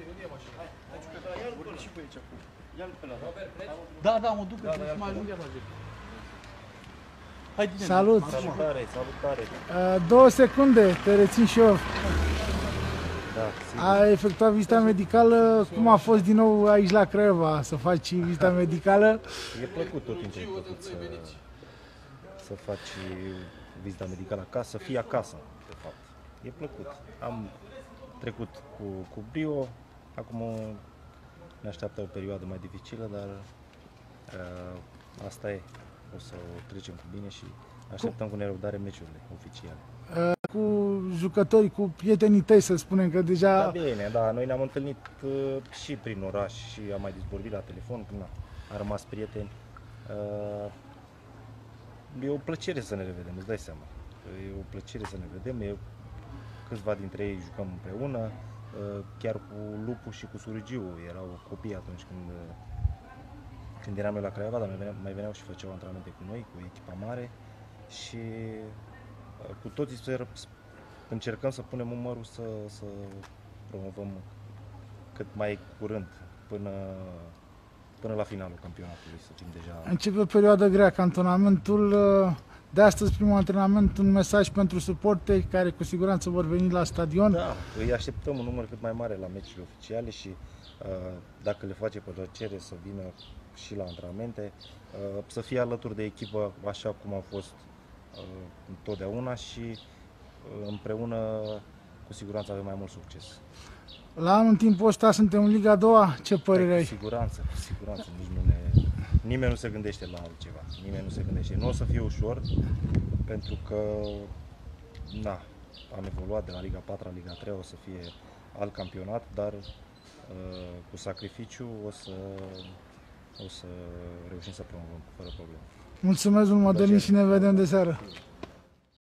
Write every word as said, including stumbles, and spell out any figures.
Da, da, mă duc, da, da, să mai ajung iar la zi. Salut! Salutare, salutare! Uh, două secunde, te rețin și eu. Da, a efectuat vizita medicală, cum a fost din nou aici la Craiova să faci vizita medicală? E plăcut tot timpul, e plăcut să, să faci vizita medicală acasă, să fii acasă, de fapt. E plăcut. Am trecut cu, cu brio, acum ne așteaptă o perioadă mai dificilă, dar uh, asta e. O să o trecem cu bine și așteptăm cu nerăbdare meciurile oficiale. Uh, cu jucătorii, cu prietenii tăi, să spunem că deja... Da, bine, da, noi ne-am întâlnit uh, și prin oraș și am mai vorbit la telefon, când a rămas prieteni. Uh, e o plăcere să ne revedem, îți dai seama. E o plăcere să ne vedem, e, câțiva dintre ei jucăm împreună, uh, chiar cu Lupu și cu Surigiu erau copii atunci când, uh, când eram eu la Craiova, dar mai veneau, mai veneau și făceau antrenamente cu noi, cu echipa mare și uh, cu toții sper, încercăm să punem umărul să, să promovăm cât mai curând, până, până la finalul campionatului, să fim deja... Începe o perioadă grea, cantonamentul. De astăzi, primul antrenament, un mesaj pentru suporteri care cu siguranță vor veni la stadion. Da, îi așteptăm un număr cât mai mare la meciurile oficiale și uh, dacă le face plăcere să vină și la antrenamente, uh, să fie alături de echipă așa cum au fost uh, întotdeauna și împreună cu siguranță avem mai mult succes. La anul, în timpul ăsta, suntem în Liga a doua, ce părere ai? Cu siguranță, cu siguranță, nici nu ne, nimeni nu se gândește la altceva, nimeni nu se gândește. Nu o să fie ușor, pentru că na, am evoluat de la Liga a patra la Liga a treia, o să fie alt campionat, dar uh, cu sacrificiu o să, o să reușim să promovăm fără probleme. Mulțumesc mult, Mădălin, și ne vedem de seară.